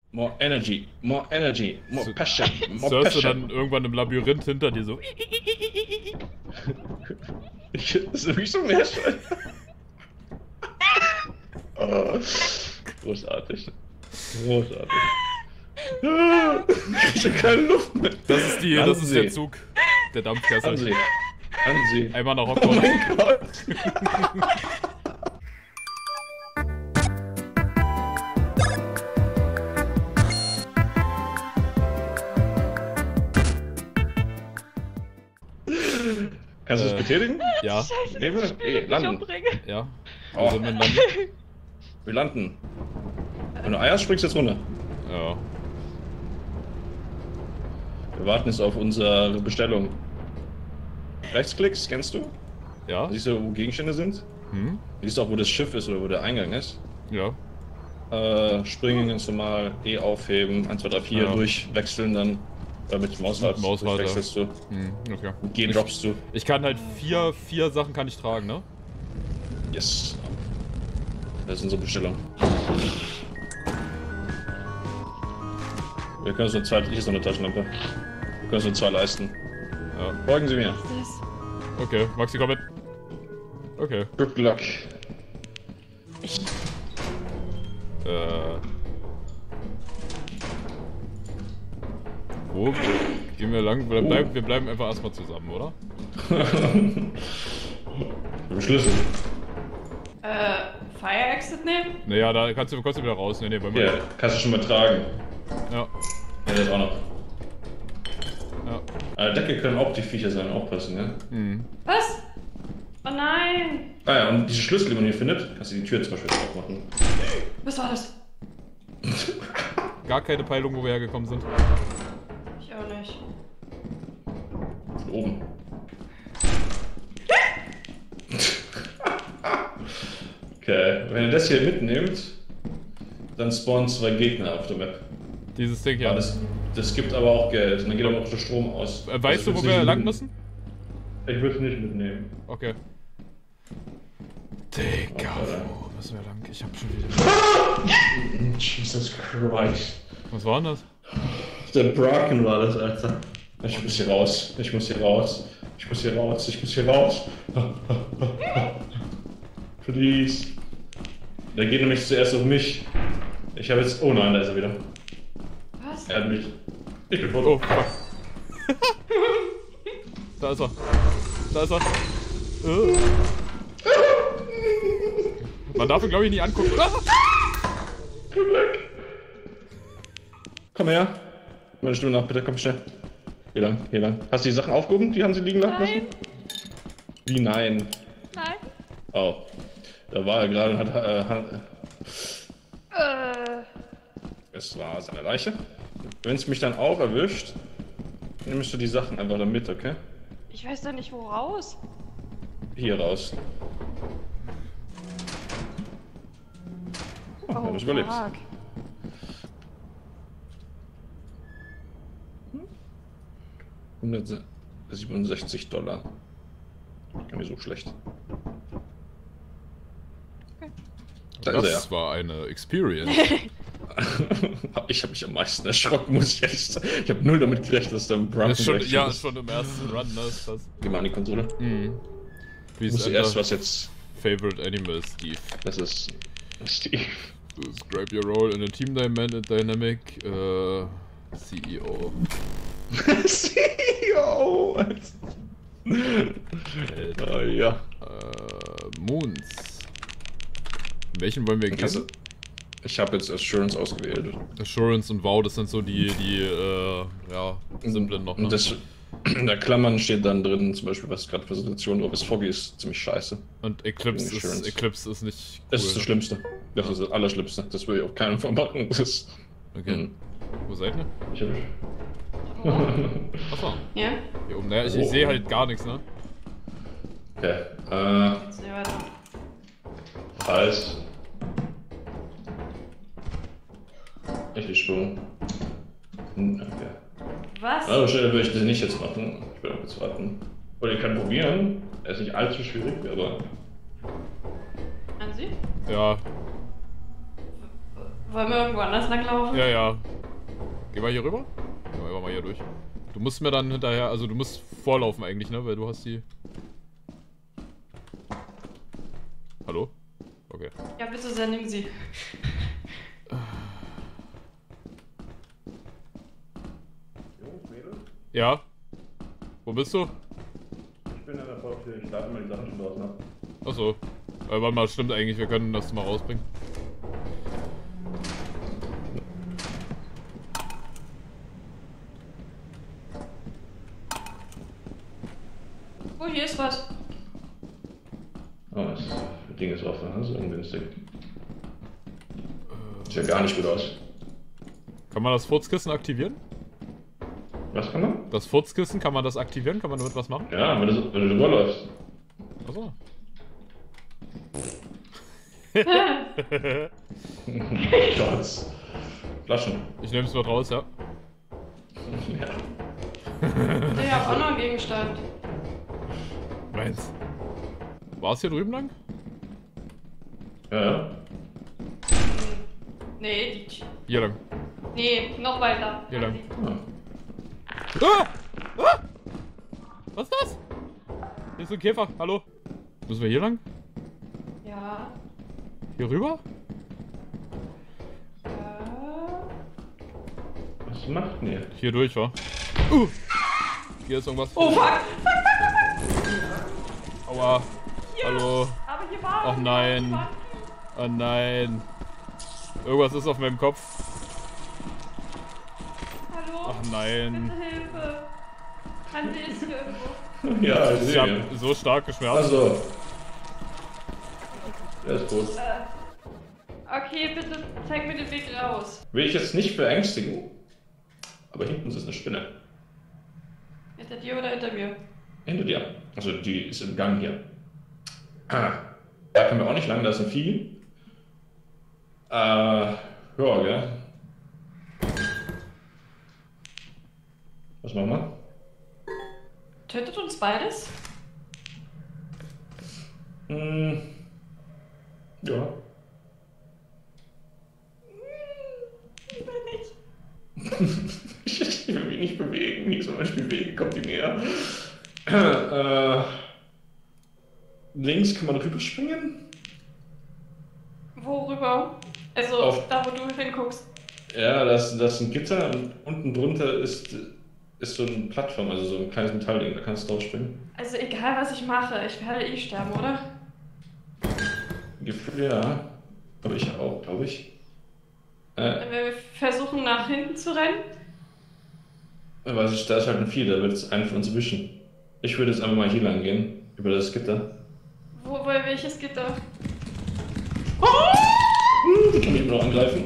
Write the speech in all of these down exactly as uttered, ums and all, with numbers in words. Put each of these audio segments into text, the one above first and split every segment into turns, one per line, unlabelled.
More energy, more energy, more
So-
passion, more
Surfst du
passion.
dann irgendwann im Labyrinth hinter dir so.
Ich, das ist wirklich so Meerschwein. Oh, großartig. Großartig. Ich hab keine Luft mehr.
Das ist die, das ist
Anseh.
der Zug. Der Dampfkessel.
Ansehen. Ansehen.
Einmal nach
Oh
Hogwarts.
mein Gott. Kannst du es
Äh,
betätigen?
Ja,
Scheiße,
Nee, wir-
das Spiel
eh,
wird mich
landen.
umbringen.
ja.
Oh.
Wir sind mit Land.
Wir landen. Wenn du eierst, springst du jetzt runter.
Ja.
Wir warten jetzt auf unsere Bestellung. Rechtsklick, scannst du?
Ja?
Siehst du, wo Gegenstände sind?
Hm?
Siehst du auch, wo das Schiff ist oder wo der Eingang ist?
Ja.
Äh, springen ganz normal, E aufheben, eins, zwei, drei, vier,
Ja.
durchwechseln dann. Äh, mit Mausrad
Mit Mausrad, ja.
durchwechselst du.
Hm, okay.
G droppst du.
Ich kann halt vier, vier Sachen kann ich tragen, ne?
Yes. Das ist unsere Bestellung. Wir können uns nur zwei, hier ist noch eine Taschenlampe. Wir können uns nur zwei leisten.
Ja.
Folgen Sie mir.
Was ist das?
Okay, Maxi, komm mit. Okay.
Good luck.
Ich.
Äh. Wo gehen wir lang? Wir bleiben, wir bleiben einfach erstmal zusammen, oder?
Mit dem Schlüssel.
Äh, Fire Exit nehmen?
Naja, da kannst du, kannst du wieder raus. Nee, nee, wollen wir.
Ja, kannst du schon mal tragen.
Ja.
Ja, das auch noch.
Ja.
An der Decke können auch die Viecher sein, aufpassen, ja?
Hm.
Was? Oh nein!
Ah ja, und diese Schlüssel, die man hier findet, kannst du die Tür zum Beispiel aufmachen.
Was war das?
Gar keine Peilung, wo wir hergekommen sind.
Ich auch nicht.
Von oben. Okay, wenn ihr das hier mitnehmt, dann spawnen zwei Gegner auf der Map.
Dieses Ding
Ja,
hier.
das, das gibt aber auch Geld und dann geht auch noch der Strom aus.
Äh, weißt
Also
du,
ich
wo
würd's
wir
nicht
lang
mit-
müssen?
Ich würde es nicht mitnehmen.
Okay. Digga,
Okay.
wo müssen wir lang? Ich hab schon wieder.
Jesus Christ.
Was war denn das?
Der Bracken war das, Alter. Ich muss hier raus. Ich muss hier raus. Ich muss hier raus. Ich muss hier raus. Please. Der geht nämlich zuerst auf mich. Ich habe jetzt. Oh nein, da ist er wieder.
Was?
Er hat mich. Ich bin
Oh,
tot.
fuck. Da ist er. Da ist er. Äh. Man darf ihn, glaube ich, nicht angucken. Ah!
Komm weg. Komm her. Meine Stimme nach, bitte. Komm schnell. Hier lang, hier lang. Hast du die Sachen aufgehoben? Die haben sie liegen lassen?
Nein.
Wie nein?
Nein.
Oh. Da war er gerade und hat. Äh, hat
Äh.
es war seine Leiche. Wenn es mich dann auch erwischt, nimmst du die Sachen einfach dann mit, okay?
Ich weiß doch nicht, wo raus.
Hier raus. Oh,
Oh,
du hast überlebt.
fuck.
hundertsiebenundsechzig Dollar. Gar nicht so schlecht.
Okay.
Da ist er
Das war eine Experience.
ja. Ich habe mich am meisten erschrocken, muss ich ehrlich sagen. Ich habe null damit gerechnet, dass da ein Brown
Ist schon, ja, ist schon im ersten Run, ne? Ist das.
Geh mal an die Konsole.
Mhm. Wie
Ich muss
ist
erst was jetzt.
Favorite Animal, Steve?
Das ist. Steve.
Describe your role in a team dyma- dynamic. Äh, C E O.
C E O! Ah, ja.
Äh, Moons. Welchen wollen wir
Also,
gehen?
ich habe jetzt Assurance ausgewählt.
Assurance und Wow, das sind so die, die, äh, ja, simplen noch, ne?
Und das, in der Klammern steht dann drin, zum Beispiel, was gerade für Situationen drauf ist. Foggy ist ziemlich scheiße.
Und Eclipse ist,
Assurance.
Eclipse ist nicht cool.
Das ist das Schlimmste. Das ist das Allerschlimmste. Das will ich auf keinen Fall machen. Das ist.
Okay.
Mhm.
Wo seid ihr?
Ich hab,
Achso,
Ja?
hier oben. Naja, ich, ich
Oh.
sehe halt gar nichts, ne?
okay. Äh,
Jetzt nehmen wir da.
Halt. Richtig Sprung. Hm, okay.
Was?
Also schnell würde ich das nicht jetzt machen. Ich will auch kurz warten. Oder ihr könnt probieren. Er ist nicht allzu schwierig, aber.
An Sie?
Ja,
Wollen wir irgendwo anders langlaufen?
Ja, ja. Geh mal hier rüber. Gehen wir einfach mal hier durch. Du musst mir dann hinterher, also du musst vorlaufen eigentlich, ne? Weil du hast die... Hallo? Okay.
Ja, bitte sehr, nehmen Sie.
Ja? Wo bist du?
Ich bin an der Vortür, ich lade mal die Sachen schon draußen ab.
Achso. Äh, warte mal, stimmt eigentlich, wir können das mal rausbringen.
Oh, hier ist was.
Oh, das Ding ist offen, das ist ungünstig. Sieht ja gar nicht gut aus.
Kann man das Furzkissen aktivieren?
Was kann man?
Das Furzkissen, kann man das aktivieren? Kann man damit was machen?
Ja, wenn du, wenn du drüber läufst.
Achso.
Shots. Flaschen.
Ich nehme es mal raus, ja.
Ja.
Ich hab auch noch einen Gegenstand.
Meins. War es hier drüben lang?
Ja, ja.
Nee, die...
Hier lang.
Nee, noch weiter.
Hier lang.
Ah.
Ah! Ah! Was ist das? Hier ist ein Käfer. Hallo? Müssen wir hier lang?
Ja.
Hier rüber?
Ja.
Was macht denn ihr?
Hier durch, wa? Uh! Hier ist irgendwas.
Oh, fuck!
Aua.
Hier.
Hallo.
Aber hier war...
Ach nein. Oh nein. Irgendwas ist auf meinem Kopf.
Hallo?
Ach nein.
Bitte Hilfe. Hansi ist hier irgendwo.
Ja, ich
Ich
sehe
hab
ihn.
so stark geschmerzt.
Also. Der ist tot.
Äh, okay, bitte zeig mir den Weg raus.
Will ich jetzt nicht beängstigen, aber hinten ist eine Spinne.
Hinter dir oder hinter mir?
Hinter dir. Also die ist im Gang hier. Ah. Da können wir auch nicht lang, da ist ein Vieh. Äh, ja, gell? Was machen wir?
Tötet uns beides?
Hm. Ja.
Ich will nicht.
Ich will mich nicht bewegen, nicht so much bewegen, kommt die näher. Äh, links kann man rüberspringen.
Worüber? Also
Auf-
da, wo du hinguckst.
Ja, das, das ist ein Gitter und unten drunter ist, ist so eine Plattform, also so ein kleines Metallding, da kannst du drauf springen.
Also egal, was ich mache, ich werde eh sterben, oder?
Gefühl, ja. Aber ich auch, glaube ich. Äh,
Wenn wir versuchen, nach hinten zu rennen.
aber es ist- da ist halt ein Vieh, da wird es einen von uns erwischen. Ich würde jetzt einfach mal hier lang gehen, über das Gitter.
Wo, wo welches Gitter?
Hm, die kann mich immer noch angreifen.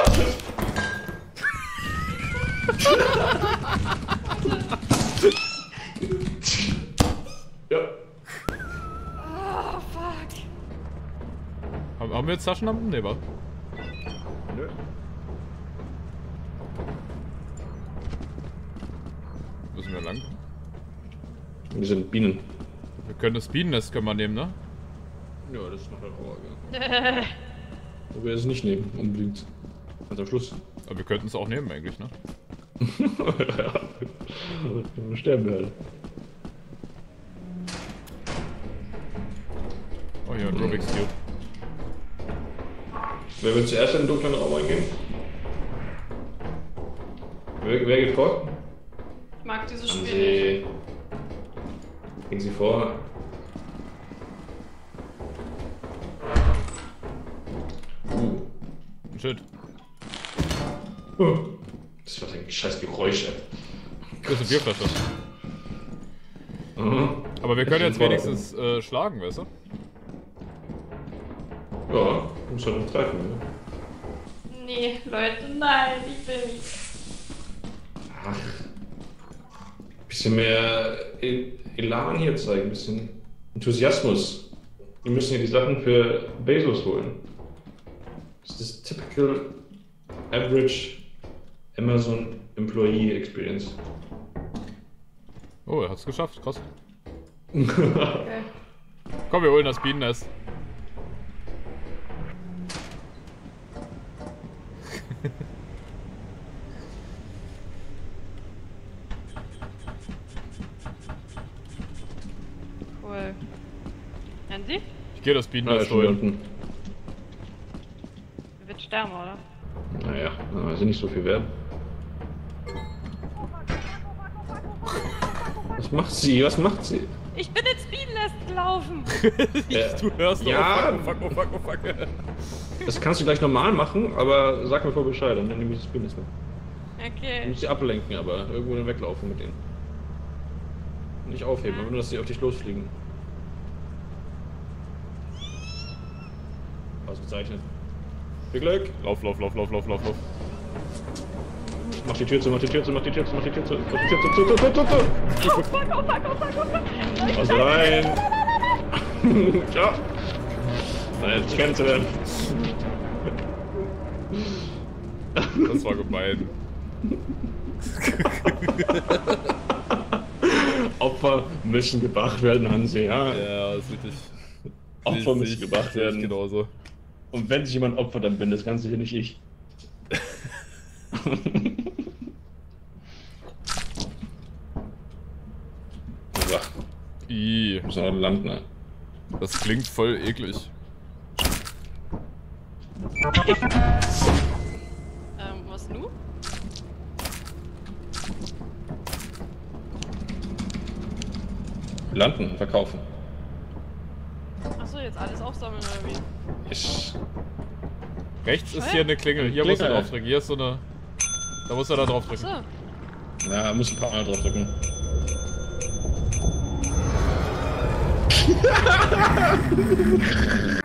Ja.
Oh, fuck.
Haben, haben wir jetzt Taschenlampen? Nee, wa?
Nö.
Müssen wir lang?
Wir sind Bienen.
Wir können das Bienennest können wir nehmen, ne?
Ja, das ist noch ein Rohr, gell. Aber wir es nicht nehmen, unbedingt. Ganz am Schluss.
Aber wir könnten es auch nehmen eigentlich, ne?
Ja. Dann sterben wir halt.
Oh ja, ein Rubik's Cube.
Wer will zuerst in den dunklen Raum eingehen? Wer, wer geht vor?
Ich mag dieses
Haben
Spiel nicht.
Sie... Gehen Sie vor. Uh.
Shit.
Uh. Das war ein scheiß Geräusch, ey.
Das ist eine Bierflasche.
Mhm.
Aber wir können
Ich
jetzt
bin
wenigstens äh, schlagen, weißt du?
Ja, muss halt noch treffen, ne?
Nee, Leute, nein, ich will nicht.
Ach. Bisschen mehr E- Elan hier zeigen, bisschen Enthusiasmus. Wir müssen hier die Sachen für Bezos holen. Das ist das typical average Amazon Employee Experience.
Oh, er hat's geschafft, krass.
Okay.
Komm, wir holen das Bienennest.
sind Sie?
Ich gehe das
Ah,
Bienennest
ist schon wieder
holen.
unten.
Er wird sterben, oder?
Naja, also nicht so viel wert. Was macht sie? Was macht sie?
Ich bin ins Bienennest gelaufen!
Äh,
Du hörst
ja.
oh fuck, oh fuck, oh fuck, oh fuck.
Das kannst du gleich normal machen, aber sag mir vor Bescheid, dann nehme ich das Bild nicht mehr. Du
Okay.
musst sie ablenken, aber irgendwo dann weglaufen mit denen. Nicht aufheben, aber nur, dass sie auf dich losfliegen. Ausgezeichnet. Viel Glück!
Lauf, lauf, lauf, lauf, lauf, lauf, lauf.
Mach die Tür zu, mach die Tür zu, mach die Tür zu, mach die Tür zu, mach die Tür zu, zu, zu, zu, zu, zu.
Oh fuck, oh fuck, oh fuck, oh fuck!
Also rein! Ja! Jetzt kennst du den.
Das war gemein.
Opfer müssen gebracht werden, Hansi, ja?
Ja, das ist richtig.
Opfer
Sehe
müssen
ich-
gebracht
sehe ich
werden.
genauso.
Und wenn sich jemand opfert, dann bin das ganz sicher nicht ich. So,
I,
müssen wir landen. Ne?
das klingt voll eklig.
Ähm, was nu?
Landen, verkaufen.
Achso, jetzt alles aufsammeln oder wie?
Ich.
Rechts ist hier eine Klingel. Hier musst du
Klingel.
drauf drücken. Hier ist so eine. Da musst du da drauf drücken.
Achso.
Ja, muss ein paar Mal drauf drücken.